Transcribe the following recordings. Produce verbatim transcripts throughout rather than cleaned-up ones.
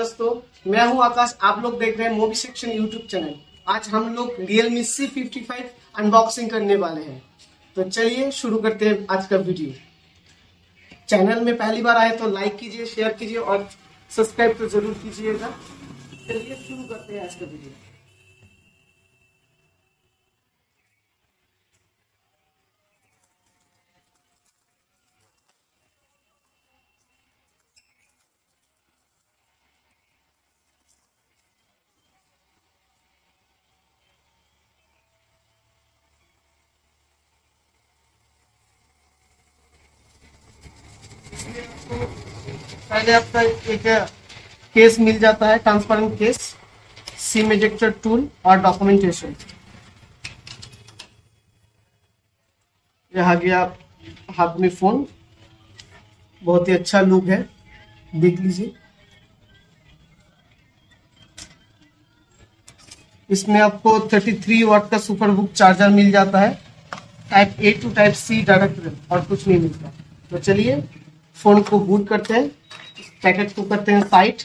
दोस्तों, मैं हूं आकाश। आप लोग देख रहे हैं मूवी सेक्शन यूट्यूब चैनल। आज हम लोग Realme C fifty five unboxing करने वाले हैं। तो चलिए शुरू करते हैं आज का वीडियो। चैनल में पहली बार आए तो लाइक कीजिए, शेयर कीजिए और सब्सक्राइब तो जरूर कीजिएगा। चलिए शुरू करते हैं आज का वीडियो। पहले आपका एक केस मिल जाता है, transparent case, sim ejector tool और डॉक्यूमेंटेशन। यह आ गया हाथ में फोन, बहुत ही अच्छा लुक है, देख लीजिए। इसमें आपको तैंतीस वाट का सुपर हुक चार्जर मिल जाता है, type A to type C direct, और कुछ नहीं मिलता। तो चलिए फोन को बूट करते हैं, पैकेट को करते हैं साइड,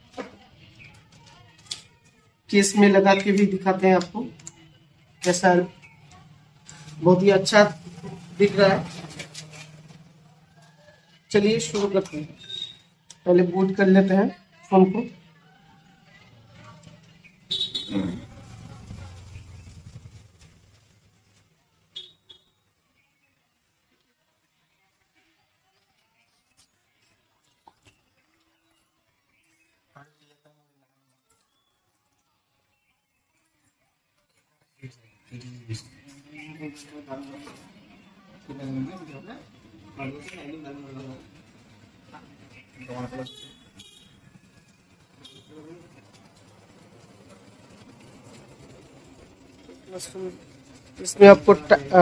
केस में लगा के भी दिखाते हैं आपको कैसा। बहुत ही अच्छा दिख रहा है। चलिए शुरू करते हैं। पहले बूट कर लेते हैं फोन को। इसमें आपको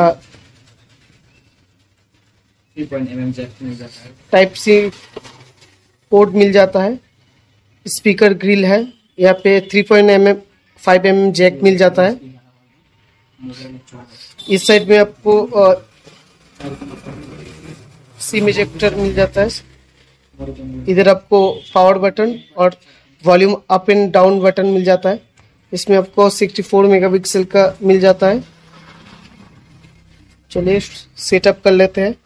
टाइप सी पोर्ट मिल जाता है, स्पीकर ग्रिल है, यहाँ पे three point M M five M M jack मिल जाता है। इस साइड में आपको सिम इजेक्टर मिल जाता है। इधर आपको पावर बटन और volume up and down button मिल जाता है। इसमें आपको चौंसठ मेगापिक्सल का मिल जाता है। चलिए सेटअप कर लेते हैं।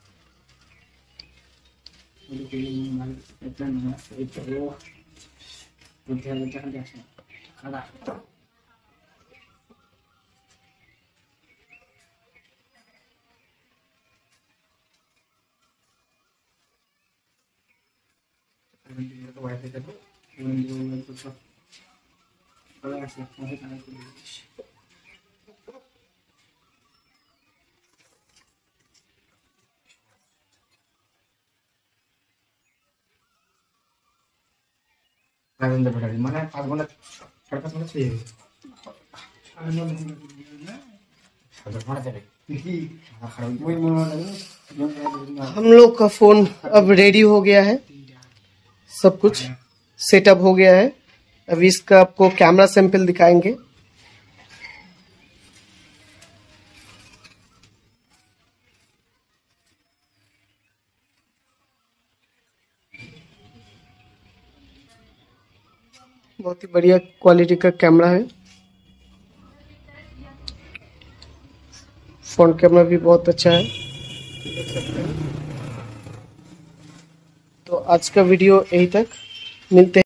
हम लोग का फोन अब रेडी हो गया है, सब कुछ सेटअप हो गया है। अभी इसका आपको कैमरा सैंपल दिखाएंगे। बहुत ही बढ़िया क्वालिटी का कैमरा है। फ्रंट कैमरा भी बहुत अच्छा है। तो आज का वीडियो यहीं तक, मिलते हैं।